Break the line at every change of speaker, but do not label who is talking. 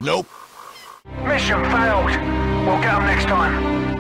Nope.
Mission failed. We'll get them next time.